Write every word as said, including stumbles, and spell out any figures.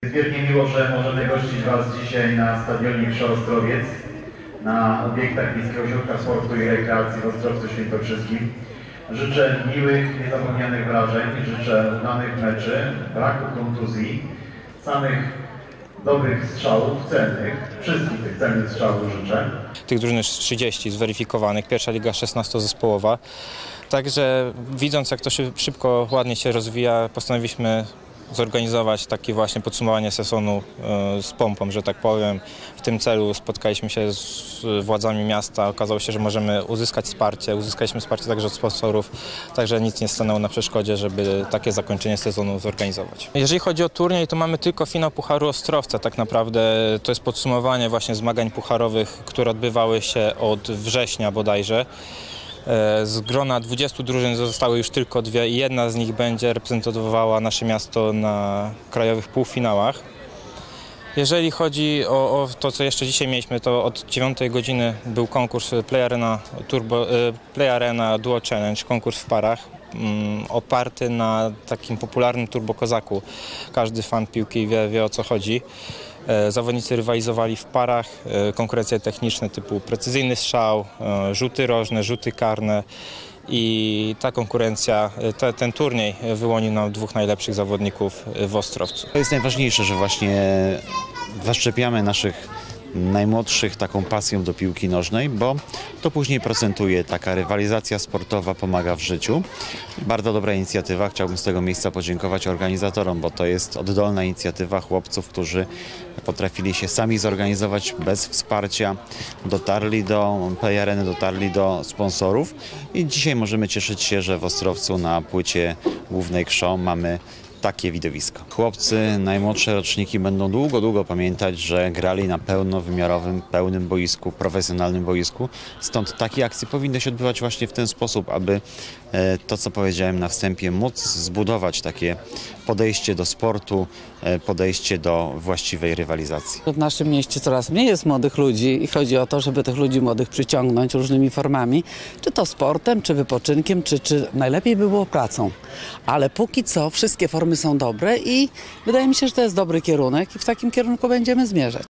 Jest wielkie miło, że możemy gościć Was dzisiaj na stadionie Krza Ostrowiec, na obiektach Miejskiego Ośrodka Sportu i Rekreacji w Ostrowcu Świętokrzyskim. Życzę miłych, niezapomnianych wrażeń, życzę udanych meczy, braku kontuzji, samych dobrych strzałów, celnych, wszystkich tych celnych strzałów życzę. Tych drużyn jest trzydzieści zweryfikowanych, pierwsza liga szesnastozespołowa. Także widząc, jak to szybko, ładnie się rozwija, postanowiliśmy zorganizować takie właśnie podsumowanie sezonu z pompą, że tak powiem. W tym celu spotkaliśmy się z władzami miasta. Okazało się, że możemy uzyskać wsparcie. Uzyskaliśmy wsparcie także od sponsorów, także nic nie stanęło na przeszkodzie, żeby takie zakończenie sezonu zorganizować. Jeżeli chodzi o turniej, to mamy tylko finał Pucharu Ostrowca. Tak naprawdę to jest podsumowanie właśnie zmagań pucharowych, które odbywały się od września bodajże. Z grona dwudziestu drużyn zostały już tylko dwie i jedna z nich będzie reprezentowała nasze miasto na krajowych półfinałach. Jeżeli chodzi o, o to, co jeszcze dzisiaj mieliśmy, to od dziewiątej godziny był konkurs Play Arena, Turbo, Play Arena Duo Challenge, konkurs w parach, um, oparty na takim popularnym Turbo Kozaku. Każdy fan piłki wie, wie o co chodzi. Zawodnicy rywalizowali w parach, konkurencje techniczne typu precyzyjny strzał, rzuty rożne, rzuty karne i ta konkurencja, te, ten turniej wyłonił nam dwóch najlepszych zawodników w Ostrowcu. To jest najważniejsze, że właśnie zaszczepiamy naszych najmłodszych taką pasją do piłki nożnej, bo to później procentuje. Taka rywalizacja sportowa pomaga w życiu. Bardzo dobra inicjatywa. Chciałbym z tego miejsca podziękować organizatorom, bo to jest oddolna inicjatywa chłopców, którzy potrafili się sami zorganizować bez wsparcia. Dotarli do Play Areny, dotarli do sponsorów i dzisiaj możemy cieszyć się, że w Ostrowcu na płycie głównej Krzo mamy takie widowisko. Chłopcy, najmłodsze roczniki będą długo, długo pamiętać, że grali na pełnowymiarowym, pełnym boisku, profesjonalnym boisku. Stąd takie akcje powinny się odbywać właśnie w ten sposób, aby to, co powiedziałem na wstępie, móc zbudować takie podejście do sportu, podejście do właściwej rywalizacji. W naszym mieście coraz mniej jest młodych ludzi i chodzi o to, żeby tych ludzi młodych przyciągnąć różnymi formami, czy to sportem, czy wypoczynkiem, czy, czy najlepiej by było pracą. Ale póki co wszystkie formy są dobre i wydaje mi się, że to jest dobry kierunek i w takim kierunku będziemy zmierzać.